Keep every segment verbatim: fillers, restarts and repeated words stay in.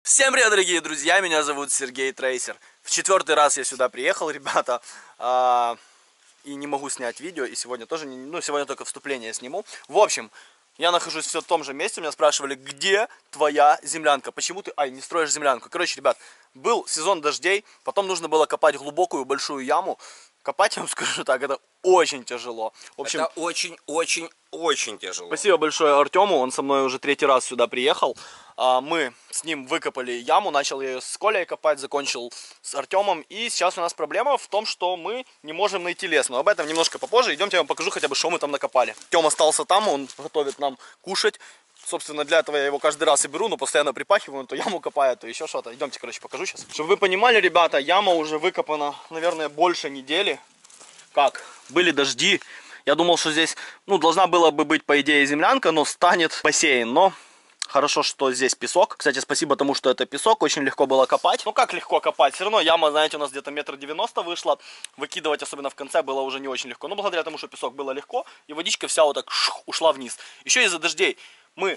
Всем привет, дорогие друзья, меня зовут Сергей Трейсер. В четвертый раз я сюда приехал, ребята, а, и не могу снять видео, и сегодня тоже, не, ну, сегодня только вступление сниму. В общем, я нахожусь все в том же месте, меня спрашивали, где твоя землянка, почему ты, ай, не строишь землянку. Короче, ребят, был сезон дождей, потом нужно было копать глубокую большую яму. Копать, я вам скажу так, это очень тяжело. В общем, это очень-очень-очень тяжело. Спасибо большое Артему, он со мной уже третий раз сюда приехал. Мы с ним выкопали яму, начал я ее с Колей копать, закончил с Артемом. И сейчас у нас проблема в том, что мы не можем найти лес. Но об этом немножко попозже. Идемте, я вам покажу хотя бы, что мы там накопали. Артем остался там, он готовит нам кушать. Собственно, для этого я его каждый раз и беру, но постоянно припахиваю, то яму копаю, то еще что-то. Идемте, короче, покажу сейчас. Чтобы вы понимали, ребята, яма уже выкопана, наверное, больше недели. Как? Были дожди. Я думал, что здесь, ну, должна была бы быть, по идее, землянка, но станет бассейн. Но хорошо, что здесь песок. Кстати, спасибо тому, что это песок. Очень легко было копать. Ну, как легко копать? Все равно яма, знаете, у нас где-то метр девяносто вышла. Выкидывать, особенно в конце, было уже не очень легко. Но благодаря тому, что песок было легко, и водичка вся вот так шух, ушла вниз. Еще из-за дождей мы...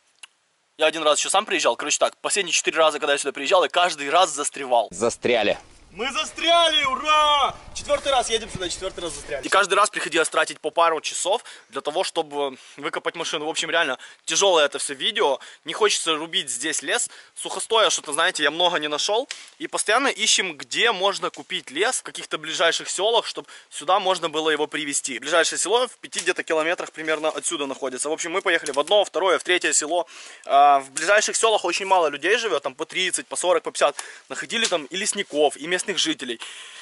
Я один раз еще сам приезжал. Короче так, последние четыре раза, когда я сюда приезжал, я каждый раз застревал. Застряли. Мы застряли, ура! Четвертый раз едем сюда, четвертый раз застряли. И каждый раз приходилось тратить по пару часов для того, чтобы выкопать машину. В общем, реально, тяжелое это все видео. Не хочется рубить здесь лес. Сухостоя, что-то, знаете, я много не нашел. И постоянно ищем, где можно купить лес в каких-то ближайших селах, чтобы сюда можно было его привезти. Ближайшее село в пяти где-то километрах примерно отсюда находится. В общем, мы поехали в одно, второе, в третье село. В ближайших селах очень мало людей живет, там по тридцать, по сорок, по пятьдесят. Находили там и лесников, и местных жителей.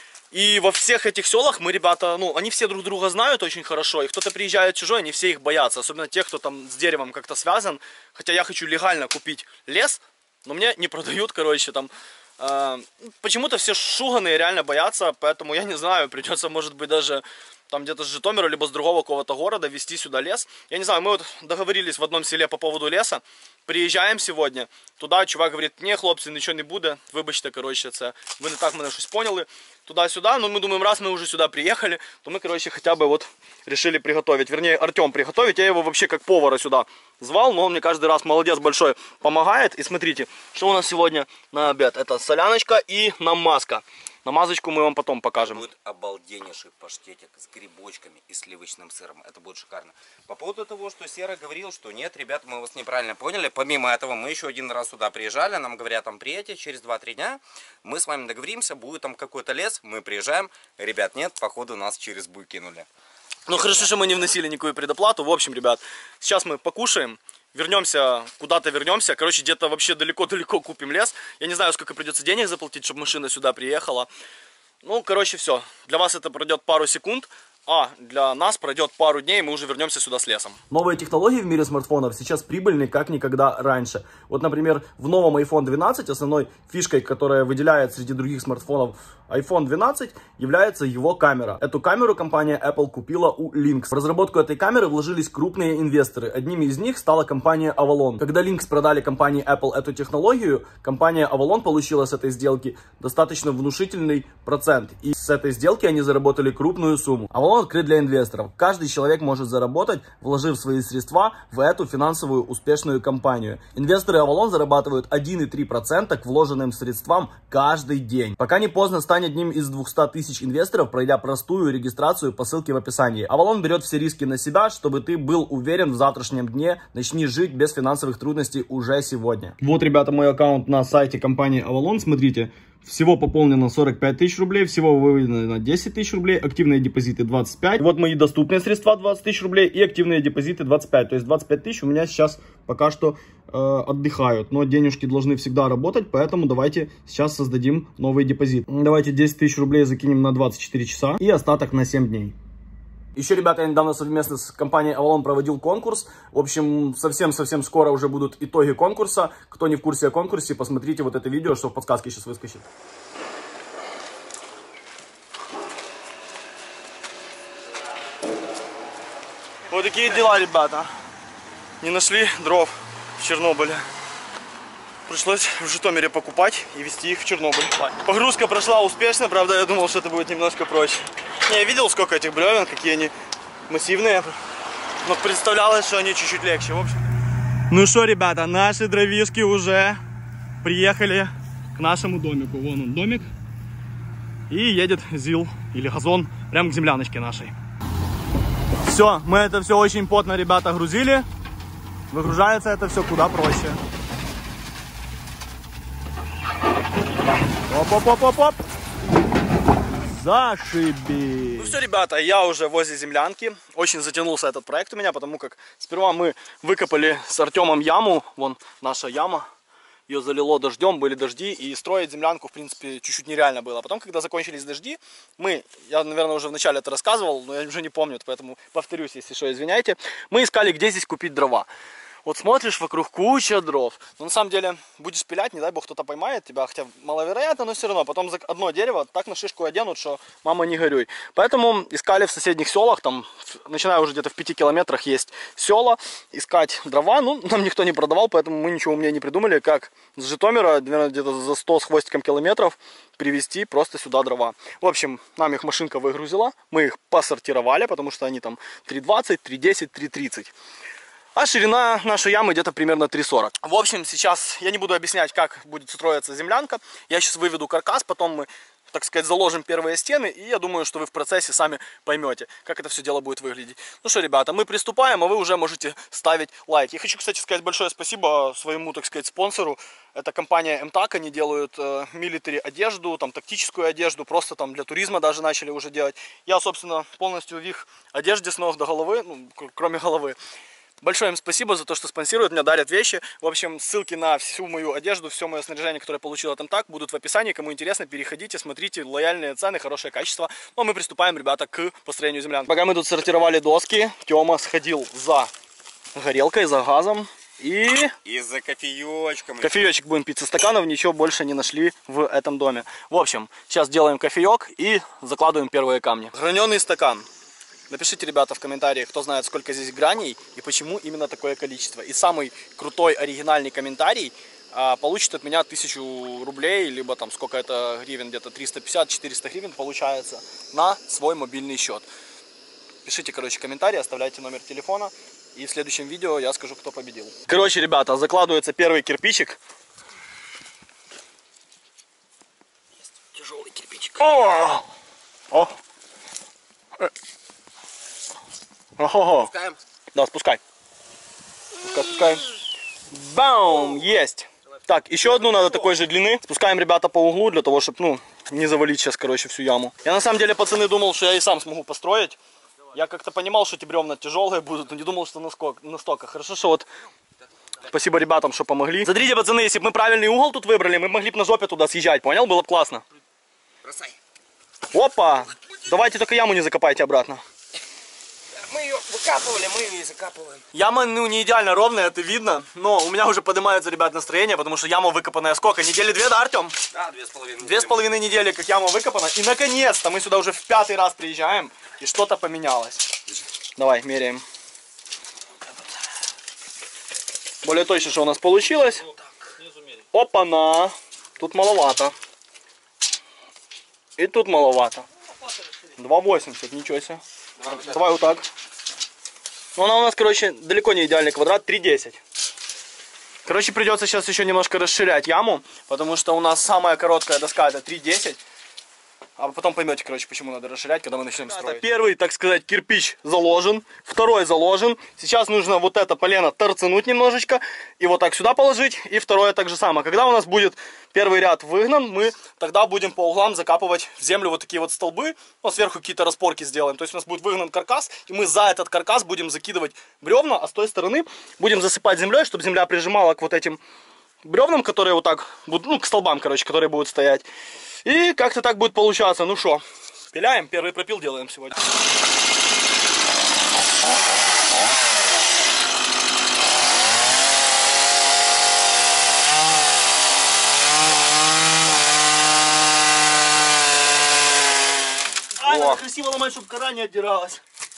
И во всех этих селах мы, ребята, ну, они все друг друга знают очень хорошо, и кто-то приезжает чужой, они все их боятся, особенно те, кто там с деревом как-то связан. Хотя я хочу легально купить лес, но мне не продают, короче, там. Э, почему-то все шуганые реально боятся, поэтому я не знаю, придется, может быть, даже там где-то с Житомира, либо с другого какого-то города везти сюда лес. Я не знаю, мы вот договорились в одном селе по поводу леса. Приезжаем сегодня, туда чувак говорит, не, хлопцы, ничего не буде, вибачте, короче, це, ви не так мене щось поняли, туда-сюда, но мы думаем, раз мы уже сюда приехали, то мы, короче, хотя бы вот решили приготовить, вернее, Артем приготовить, я его вообще как повара сюда звал, но он мне каждый раз, молодец большой, помогает. И смотрите, что у нас сегодня на обед, это соляночка и намазка. Намазочку мы вам потом покажем. Будет обалденнейший паштетик с грибочками и сливочным сыром. Это будет шикарно. По поводу того, что Сера говорил, что нет, ребята, мы вас неправильно поняли. Помимо этого, мы еще один раз сюда приезжали. Нам говорят, там приедете через два-три дня. Мы с вами договоримся, будет там какой-то лес. Мы приезжаем. Ребят, нет, походу нас через буй кинули. Ну хорошо, что мы не вносили никакую предоплату. В общем, ребят, сейчас мы покушаем. Вернемся, куда-то вернемся. Короче, где-то вообще далеко-далеко купим лес. Я не знаю, сколько придется денег заплатить, чтобы машина сюда приехала. Ну, короче, все. Для вас это пройдет пару секунд, а для нас пройдет пару дней, и мы уже вернемся сюда с лесом. Новые технологии в мире смартфонов сейчас прибыльны как никогда раньше. Вот, например, в новом айфон двенадцать основной фишкой, которая выделяет среди других смартфонов айфон двенадцать, является его камера. Эту камеру компания Apple купила у Lynx. В разработку этой камеры вложились крупные инвесторы. Одними из них стала компания Avalon. Когда Lynx продали компании Apple эту технологию, компания Avalon получила с этой сделки достаточно внушительный процент. И с этой сделки они заработали крупную сумму. Avalon открыт для инвесторов. Каждый человек может заработать, вложив свои средства в эту финансовую успешную компанию. Инвесторы Avalon зарабатывают один и три десятых процента к вложенным средствам каждый день. Пока не поздно стань одним из двухсот тысяч инвесторов, пройдя простую регистрацию по ссылке в описании. Avalon берет все риски на себя, чтобы ты был уверен в завтрашнем дне. Начни жить без финансовых трудностей уже сегодня. Вот, ребята, мой аккаунт на сайте компании Avalon. Смотрите. Всего пополнено сорок пять тысяч рублей, всего выведено десять тысяч рублей, активные депозиты двадцать пять. Вот мои доступные средства двадцать тысяч рублей и активные депозиты двадцать пять. То есть двадцать пять тысяч у меня сейчас пока что э, отдыхают. Но денежки должны всегда работать, поэтому давайте сейчас создадим новый депозит. Давайте десять тысяч рублей закинем на двадцать четыре часа и остаток на семь дней. Еще, ребята, я недавно совместно с компанией Avalon проводил конкурс. В общем, совсем-совсем скоро уже будут итоги конкурса. Кто не в курсе о конкурсе, посмотрите вот это видео, что в подсказке сейчас выскочит. Вот такие дела, ребята. Не нашли дров в Чернобыле. Пришлось в Житомире покупать и везти их в Чернобыль. Погрузка прошла успешно, правда, я думал, что это будет немножко проще. Я видел, сколько этих бревен, какие они массивные. Но представлялось, что они чуть-чуть легче. В общем. Ну что, ребята, наши дровишки уже приехали к нашему домику. Вон он домик. И едет ЗИЛ или газон прямо к земляночке нашей. Все, мы это все очень плотно, ребята, грузили. Выгружается это все куда проще. Оп-оп-оп-оп-оп. Зашибись. Ну все, ребята, я уже возле землянки. Очень затянулся этот проект у меня, потому как сперва мы выкопали с Артемом яму. Вон наша яма. Ее залило дождем, были дожди, и строить землянку, в принципе, чуть-чуть нереально было. Потом, когда закончились дожди, мы, я, наверное, уже вначале это рассказывал, но я уже не помню, поэтому повторюсь, если что, извиняйте. Мы искали, где здесь купить дрова. Вот смотришь, вокруг куча дров. Но на самом деле будешь пилять, не дай бог кто-то поймает тебя, хотя маловероятно, но все равно. Потом за одно дерево так на шишку оденут, что мама не горюй. Поэтому искали в соседних селах, там, начиная уже где-то в пяти километрах есть села, искать дрова. Ну, нам никто не продавал, поэтому мы ничего умнее не придумали, как с Житомира, где-то за сто с хвостиком километров, привезти просто сюда дрова. В общем, нам их машинка выгрузила, мы их посортировали, потому что они там три двадцать, три десять, три тридцать. А ширина нашей ямы где-то примерно три сорок. В общем, сейчас я не буду объяснять, как будет строиться землянка. Я сейчас выведу каркас, потом мы, так сказать, заложим первые стены. И я думаю, что вы в процессе сами поймете, как это все дело будет выглядеть. Ну что, ребята, мы приступаем, а вы уже можете ставить лайк. Я хочу, кстати, сказать большое спасибо своему, так сказать, спонсору. Это компания МТАК, они делают э, милитари одежду, там тактическую одежду, просто там для туризма даже начали уже делать. Я, собственно, полностью в их одежде с ног до головы, ну, кроме головы. Большое им спасибо за то, что спонсируют, мне дарят вещи. В общем, ссылки на всю мою одежду, все мое снаряжение, которое я получил от МТАК, будут в описании. Кому интересно, переходите, смотрите. Лояльные цены, хорошее качество. Ну, а мы приступаем, ребята, к построению землянки. Пока мы тут сортировали доски, Тёма сходил за горелкой, за газом. И... И за кофеечком. Кофеечек будем пить со стаканов, ничего больше не нашли в этом доме. В общем, сейчас делаем кофеек и закладываем первые камни. Граненый стакан. Напишите, ребята, в комментариях, кто знает, сколько здесь граней и почему именно такое количество. И самый крутой оригинальный комментарий а, получит от меня тысячу рублей, либо там сколько это гривен, где-то триста пятьдесят — четыреста гривен получается, на свой мобильный счет. Пишите, короче, комментарии, оставляйте номер телефона, и в следующем видео я скажу, кто победил. Короче, ребята, закладывается первый кирпичик. Есть тяжелый кирпичик. О! О! Ого-го. Спускаем? Да, спускай. Спускай, спускай. Бам! Есть. Так, еще одну надо такой же длины. Спускаем, ребята, по углу, для того, чтобы, ну, не завалить сейчас, короче, всю яму. Я, на самом деле, пацаны, думал, что я и сам смогу построить. Я как-то понимал, что эти бревна тяжелые будут, но не думал, что настолько. Хорошо, что вот... Спасибо ребятам, что помогли. Смотрите, пацаны, если бы мы правильный угол тут выбрали, мы могли бы на жопе туда съезжать, понял? Было бы классно. Бросай. Опа! Давайте только яму не закопайте обратно. Мы ее выкапывали, мы ее и закапываем. Яма, ну, не идеально ровная, это видно. Но у меня уже поднимается, ребят, настроение, потому что яма выкопанная сколько? Недели две, да, Артем? Да, две с половиной. Две с половиной недели, как яма выкопана. И, наконец-то, мы сюда уже в пятый раз приезжаем. И что-то поменялось. Давай, меряем. Более точно, что у нас получилось. Опа-на! Тут маловато. И тут маловато. два восемьдесят, ничего себе. Давай вот так. Ну, она у нас, короче, далеко не идеальный квадрат, три десять. Короче, придется сейчас еще немножко расширять яму, потому что у нас самая короткая доска это три десять. А потом поймете, короче, почему надо расширять, когда мы начнем строить. Первый, так сказать, кирпич заложен, второй заложен. Сейчас нужно вот это полено торцануть немножечко и вот так сюда положить. И второе так же самое. Когда у нас будет первый ряд выгнан, мы тогда будем по углам закапывать в землю вот такие вот столбы. Ну, сверху какие-то распорки сделаем. То есть у нас будет выгнан каркас, и мы за этот каркас будем закидывать бревна, а с той стороны будем засыпать землей, чтобы земля прижимала к вот этим бревнам, которые вот так будут, ну, к столбам, короче, которые будут стоять. И как-то так будет получаться. Ну что, пиляем, первый пропил делаем сегодня. Ай, надо красиво ломать, чтобы кора не отдиралась.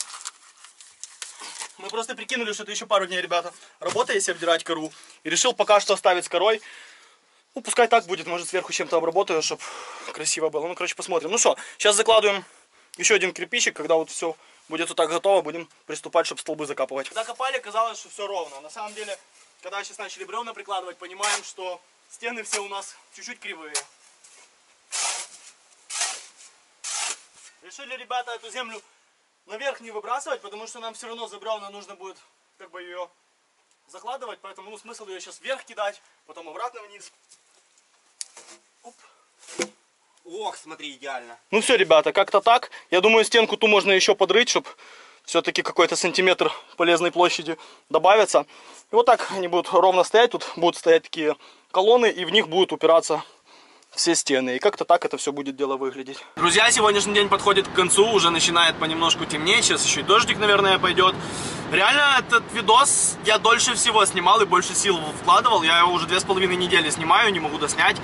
Мы просто прикинули, что это еще пару дней, ребята, работа, если обдирать кору. И решил пока что оставить с корой. Ну, пускай так будет, может, сверху чем-то обработаю, чтобы красиво было. Ну, короче, посмотрим. Ну что, сейчас закладываем еще один кирпичик, когда вот все будет вот так готово, будем приступать, чтобы столбы закапывать. Когда копали, казалось, что все ровно. На самом деле, когда сейчас начали бревна прикладывать, понимаем, что Стены все у нас чуть-чуть кривые. Решили, ребята, эту землю наверх не выбрасывать, потому что нам все равно за бревна нужно будет как бы ее закладывать, поэтому ну, смысл ее сейчас вверх кидать, потом обратно вниз. Оп. Ох, смотри, идеально. Ну все, ребята, как-то так. Я думаю, стенку ту можно еще подрыть, чтобы все-таки какой-то сантиметр полезной площади добавится. И вот так они будут ровно стоять, тут будут стоять такие колонны, и в них будут упираться все стены. И как-то так это все будет дело выглядеть. Друзья, сегодняшний день подходит к концу, уже начинает понемножку темнеть, сейчас еще и дождик, наверное, пойдет. Реально, этот видос я дольше всего снимал и больше сил вкладывал. Я его уже две с половиной недели снимаю, не могу доснять.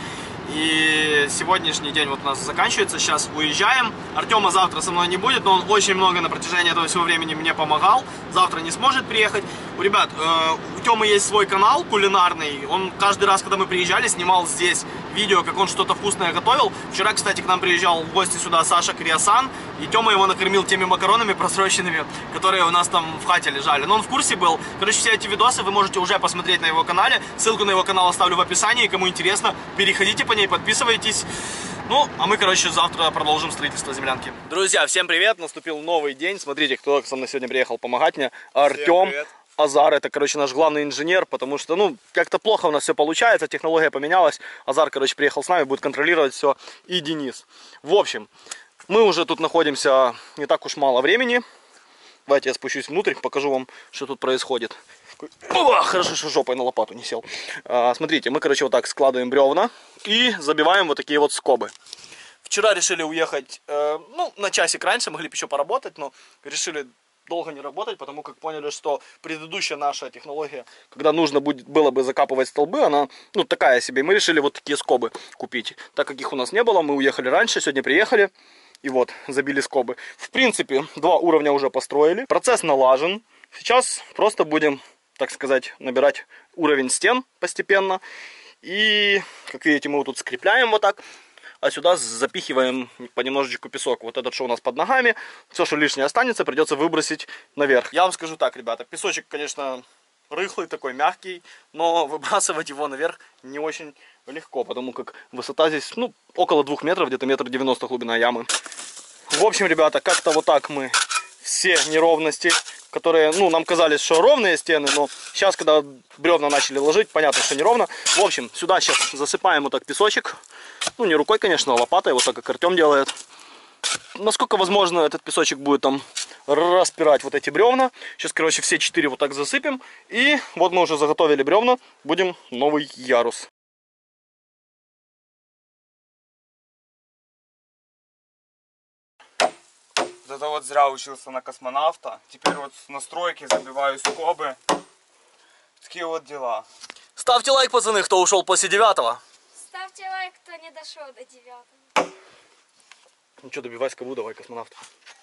И сегодняшний день вот у нас заканчивается, сейчас уезжаем. Артема завтра со мной не будет, но он очень много на протяжении этого всего времени мне помогал. Завтра не сможет приехать. У ребят, э, у Темы есть свой канал кулинарный. Он каждый раз, когда мы приезжали, снимал здесь видео, как он что-то вкусное готовил. Вчера, кстати, к нам приезжал в гости сюда Саша Криасан. И Тема его накормил теми макаронами просроченными, которые у нас там в хате лежали. Но он в курсе был. Короче, все эти видосы вы можете уже посмотреть на его канале. Ссылку на его канал оставлю в описании. Кому интересно, переходите по ней, подписывайтесь. Ну, а мы, короче, завтра продолжим строительство землянки. Друзья, всем привет! Наступил новый день. Смотрите, кто со мной сегодня приехал помогать мне. Артем. Азар, это, короче, наш главный инженер, потому что, ну, как-то плохо у нас все получается, технология поменялась. Азар, короче, приехал с нами, будет контролировать все. И Денис. В общем, мы уже тут находимся не так уж мало времени. Давайте я спущусь внутрь, покажу вам, что тут происходит. О, хорошо, что жопой на лопату не сел. А, смотрите, мы, короче, вот так складываем бревна и забиваем вот такие вот скобы. Вчера решили уехать, э, ну, на часик раньше, могли бы еще поработать, но решили долго не работать, потому как поняли, что предыдущая наша технология, когда нужно будет, было бы закапывать столбы, она, ну, такая себе. Мы решили вот такие скобы купить. Так как их у нас не было, мы уехали раньше, сегодня приехали и вот, забили скобы. В принципе, два уровня уже построили, процесс налажен. Сейчас просто будем, так сказать, набирать уровень стен постепенно. И, как видите, мы вот тут скрепляем вот так. А сюда запихиваем понемножечку песок. Вот этот, что у нас под ногами. Все, что лишнее останется, придется выбросить наверх. Я вам скажу так, ребята. Песочек, конечно, рыхлый такой, мягкий. Но выбрасывать его наверх не очень легко. Потому как высота здесь, ну, около двух метров. Где-то метр девяносто глубина ямы. В общем, ребята, как-то вот так мы все неровности, которые, ну, нам казались, что ровные стены, но сейчас, когда бревна начали ложить, понятно, что неровно. В общем, сюда сейчас засыпаем вот так песочек. Ну, не рукой, конечно, а лопатой, вот так, как Артем делает. Насколько возможно, этот песочек будет там распирать вот эти бревна. Сейчас, короче, все четыре вот так засыпем. И вот мы уже заготовили бревна, будем новый ярус. Это вот зря учился на космонавта. Теперь вот с настройки забиваю скобы. Такие вот дела. Ставьте лайк, пацаны, кто ушел после девятого. Ставьте лайк, кто не дошел до девятого. Ну что, добивай скобу, давай, космонавт.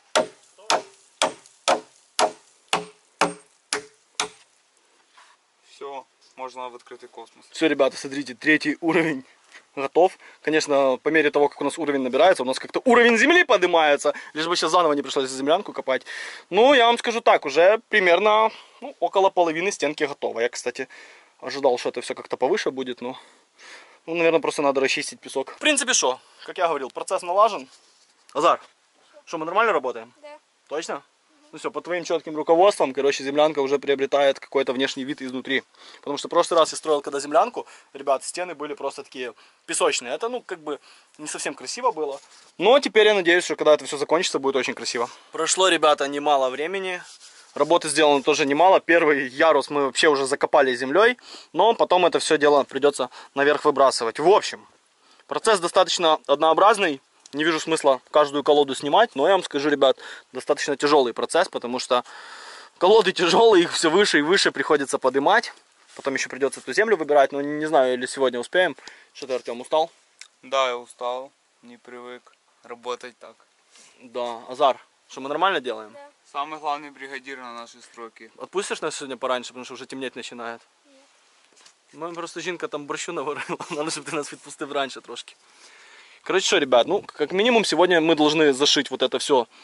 Все, можно в открытый космос. Все, ребята, смотрите, третий уровень готов. Конечно, по мере того, как у нас уровень набирается, у нас как-то уровень земли поднимается. Лишь бы сейчас заново не пришлось землянку копать. Ну, я вам скажу так, уже примерно, ну, около половины стенки готово. Я, кстати, ожидал, что это все как-то повыше будет, но, ну, наверное, просто надо расчистить песок. В принципе, что, как я говорил, процесс налажен. Азар, что, мы нормально работаем? Да. Точно? Ну все, по твоим четким руководством, короче, землянка уже приобретает какой-то внешний вид изнутри. Потому что в прошлый раз я строил когда землянку, ребят, стены были просто такие песочные. Это, ну, как бы не совсем красиво было. Но теперь я надеюсь, что когда это все закончится, будет очень красиво. Прошло, ребята, немало времени. Работы сделано тоже немало. Первый ярус мы вообще уже закопали землей. Но потом это все дело придется наверх выбрасывать. В общем, процесс достаточно однообразный. Не вижу смысла каждую колоду снимать, но я вам скажу, ребят, достаточно тяжелый процесс, потому что колоды тяжелые, их все выше и выше приходится поднимать. Потом еще придется эту землю выбирать, но не знаю, или сегодня успеем. Что ты, Артем, устал? Да, я устал, не привык работать так. Да, Азар, что мы нормально делаем? Да. Самый главный бригадир на нашей стройке. Отпустишь нас сегодня пораньше, потому что уже темнеть начинает? Нет. Ну, просто жінка там борщу наварила, надо, чтобы ты нас відпустив раньше трошки. Короче, что, ребят, ну, как минимум, сегодня мы должны зашить вот это все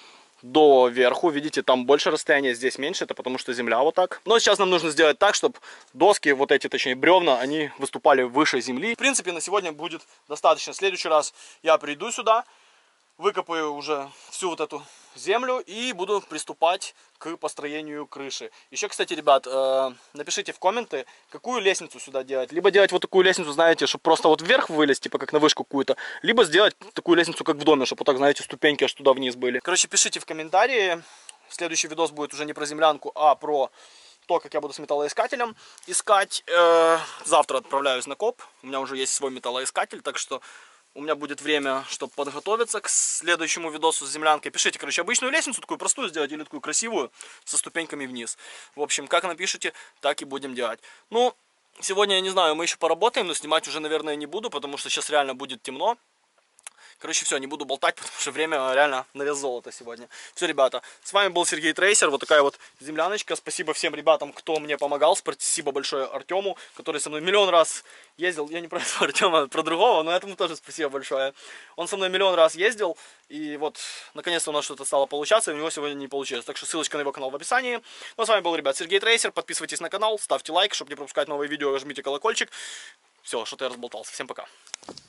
до верху. Видите, там больше расстояние, здесь меньше. Это потому что земля вот так. Но сейчас нам нужно сделать так, чтобы доски, вот эти, точнее, бревна, они выступали выше земли. В принципе, на сегодня будет достаточно. В следующий раз я приду сюда, выкопаю уже всю вот эту землю и буду приступать к построению крыши. Еще, кстати, ребят, э, напишите в комменты, какую лестницу сюда делать. Либо делать вот такую лестницу, знаете, чтобы просто вот вверх вылезть, типа как на вышку какую-то. Либо сделать такую лестницу, как в доме, чтобы вот так, знаете, ступеньки аж туда вниз были. Короче, пишите в комментарии. Следующий видос будет уже не про землянку, а про то, как я буду с металлоискателем искать. Э, завтра отправляюсь на коп. У меня уже есть свой металлоискатель, так что у меня будет время, чтобы подготовиться к следующему видосу с землянкой. Пишите, короче, обычную лестницу, такую простую сделать, или такую красивую, со ступеньками вниз. В общем, как напишите, так и будем делать. Ну, сегодня, я не знаю, мы еще поработаем, но снимать уже, наверное, не буду, потому что сейчас реально будет темно. Короче, все, не буду болтать, потому что время реально на вес золота сегодня. Все, ребята, с вами был Сергей Трейсер, вот такая вот земляночка. Спасибо всем ребятам, кто мне помогал. Спасибо большое Артему, который со мной миллион раз ездил. Я не про этого Артема, а про другого, но этому тоже спасибо большое. Он со мной миллион раз ездил, и вот, наконец-то у нас что-то стало получаться, и у него сегодня не получилось. Так что ссылочка на его канал в описании. Ну, а с вами был, ребят, Сергей Трейсер. Подписывайтесь на канал, ставьте лайк, чтобы не пропускать новые видео, жмите колокольчик. Все, что-то я разболтался. Всем пока.